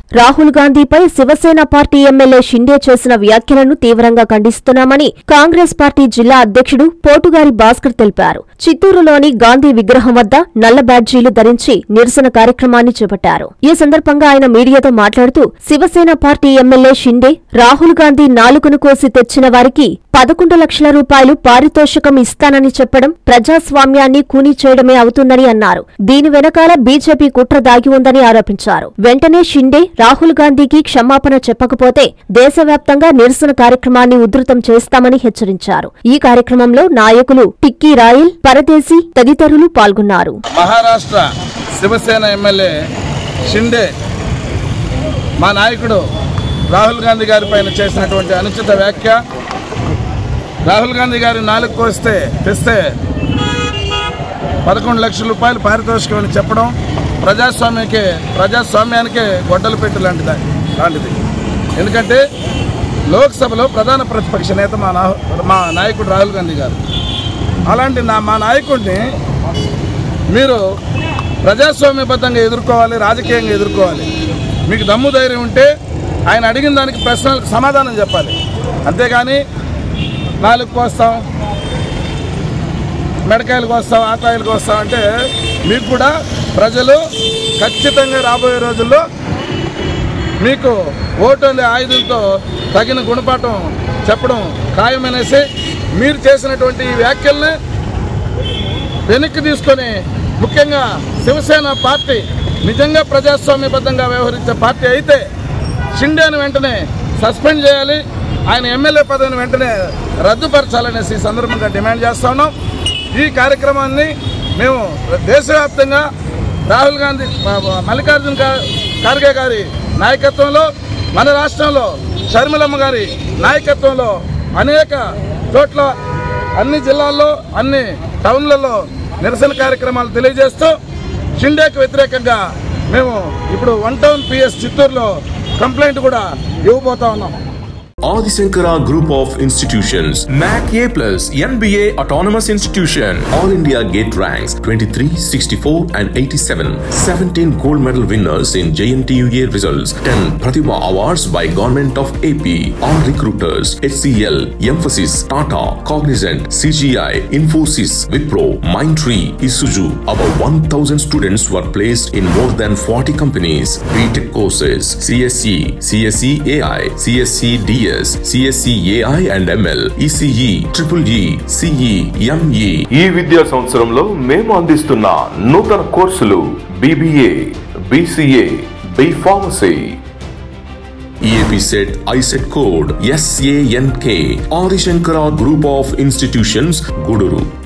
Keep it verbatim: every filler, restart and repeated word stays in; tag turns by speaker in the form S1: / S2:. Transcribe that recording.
S1: రాహుల్ గాంధీపై Shiv Sena party MLA Shinde చేసిన వ్యాఖ్యలను తీవ్రంగా ఖండిస్తున్నామని కాంగ్రెస్ పార్టీ జిల్లా అధ్యక్షుడు పోటుగారి భాస్కర్ తెలిపారు. చిత్తూరులోని గాంధీ విగ్రహం వద్ద నల్ల బ్యాడ్జీలు ధరించి నిరసన కార్యక్రమాన్ని చేపట్టారు. ఈ సందర్భంగా ఆయన మీడియాతో మాట్లాడుతూ శివసేన పార్టీ ఎమ్మెల్యే షిండే రాహుల్ గాంధీ నాలుకను కోసి తెచ్చిన వారికి పదకొండు లక్షల రూపాయలు పారితోషికం ఇస్తానని చెప్పడం ప్రజాస్వామ్యాన్ని కూనీ చేయడమే అవుతుందని అన్నారు. దీని వెనకాల బీజేపీ కుట్ర దాగి ఉందని ఆరోపించారు. వెంటనే షిండే రాహుల్ గాంధీకి క్షమాపణ చెప్పకపోతే దేశవ్యాప్తంగా నిరసన కార్యక్రమాన్ని ఉధృతం చేస్తామని హెచ్చరించారు. ఈ కార్యక్రమంలో నాయకులు టిక్కీ రాయల్, పరదేశీ తదితరులు పాల్గొన్నారు.
S2: మహారాష్ట్ర శివసేన ఎమ్మెల్యే షిండే మా నాయకుడు రాహుల్ గాంధీ గారి పైన చేసినటువంటి అనుచిత వ్యాఖ్య, రాహుల్ గాంధీ గారి నాలుగు కోస్తే తెస్తే పదకొండు లక్షల రూపాయలు పారితోషికం అని చెప్పడం ప్రజాస్వామ్యకే ప్రజాస్వామ్యానికే గొడ్డలు పెట్టి లాంటిది లాంటిది ఎందుకంటే లోక్సభలో ప్రధాన ప్రతిపక్ష నేత మా మా నాయకుడు రాహుల్ గాంధీ గారు. అలాంటి నా మా నాయకుడిని మీరు ప్రజాస్వామ్యబద్ధంగా ఎదుర్కోవాలి, రాజకీయంగా ఎదుర్కోవాలి. మీకు దమ్ము ధైర్యం ఉంటే ఆయన అడిగిన దానికి ప్రశ్నలకు సమాధానం చెప్పాలి. అంతేగాని నాలుగు కోస్తాం, మెడకాయలకు వస్తాం, ఆకాయలకు వస్తాం అంటే మీకు కూడా ప్రజలు ఖచ్చితంగా రాబోయే రోజుల్లో మీకు ఓటు అనే ఆయుధంతో తగిన గుణపాఠం చెప్పడం ఖాయమనేసి మీరు చేసినటువంటి ఈ వ్యాఖ్యల్ని వెనక్కి తీసుకొని ముఖ్యంగా శివసేన పార్టీ నిజంగా ప్రజాస్వామ్యబద్ధంగా వ్యవహరించే పార్టీ అయితే షిండేని వెంటనే సస్పెండ్ చేయాలి, ఆయన ఎమ్మెల్యే పదవిని వెంటనే రద్దుపరచాలనేసి ఈ సందర్భంగా డిమాండ్ చేస్తా ఉన్నాం. ఈ కార్యక్రమాన్ని మేము దేశవ్యాప్తంగా రాహుల్ గాంధీ మల్లికార్జున ఖార్గే గారి నాయకత్వంలో, మన రాష్ట్రంలో షర్మిలమ్మ గారి నాయకత్వంలో అనేక చోట్ల అన్ని జిల్లాల్లో అన్ని టౌన్లలో నిరసన కార్యక్రమాలు తెలియజేస్తూ షిండేకి వ్యతిరేకంగా మేము ఇప్పుడు వన్ టౌన్ పిఎస్ చిత్తూరులో కంప్లైంట్ కూడా ఇవ్వబోతా ఉన్నాం.
S3: Adi Shankara Group of Institutions, M A C A plus, N B A Autonomous Institution, All India Gate ranks twenty-three, sixty-four and eighty-seven, seventeen gold medal winners in J N T U A results, ten Pratibha Awards by Government of A P, all recruiters, H C L, Emphasis, Tata, Cognizant, C G I, Infosys, Wipro, Mindtree, Isuzu. About one thousand students were placed in more than forty companies. B Tech courses, C S E, C S E A I, C S E D S, C S E A I and M L, E C E, Triple E, C E, M E.
S4: ఈ విద్యా సంవత్సరంలో మేము అందిస్తున్న నూతన కోర్సులు B B A, B C A, B Pharmacy.
S3: E A P set I set code S A N K. Adi Shankara Group of Institutions, Guduru.